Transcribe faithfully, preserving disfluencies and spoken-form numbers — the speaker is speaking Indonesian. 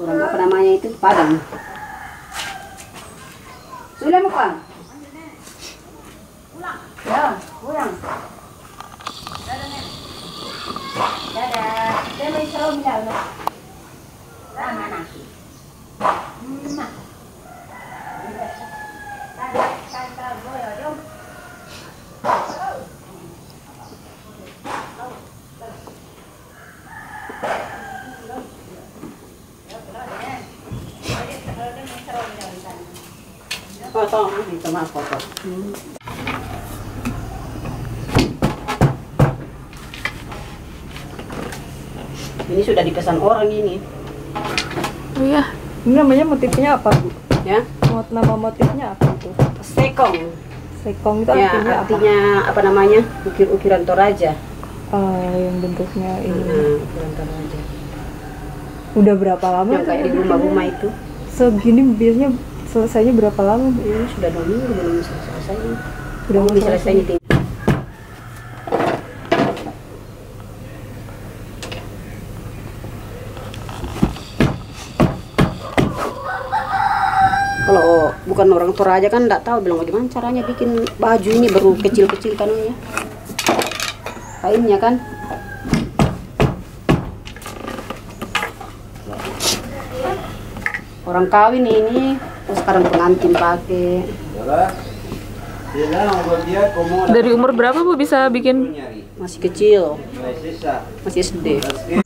Orang apa namanya itu Padang. Sudah bukan? Ya, pulang. Dadah, Nek. Dadah. Saya mau isra bilang. Nah, mana? Hmm. Dadah, kantor gue ya, Jom. Foto, itu mah foto. Hmm. Ini sudah dipesan orang ini. Oh iya, ini namanya motifnya apa, Bu? Ya? Nama motifnya apa itu? Sekong. Sekong itu Ya, artinya, artinya apa? apa namanya? Ukir-ukiran Toraja. Uh, yang bentuknya ini. Hmm, ukiran Toraja. Udah berapa lama? Yang kayak di rumah-rumah itu. Segini biasanya selesainya berapa lama? Ini sudah dua minggu belum selesai. Udah mau selesai nih. Kalau bukan orang Toraja kan nggak tahu bilang bagaimana caranya bikin baju ini baru kecil-kecil kanunya. Kainnya kan. Orang kawin ini, terus sekarang pengantin pakai. Dari umur berapa Bu bisa bikin? Masih kecil, masih S D.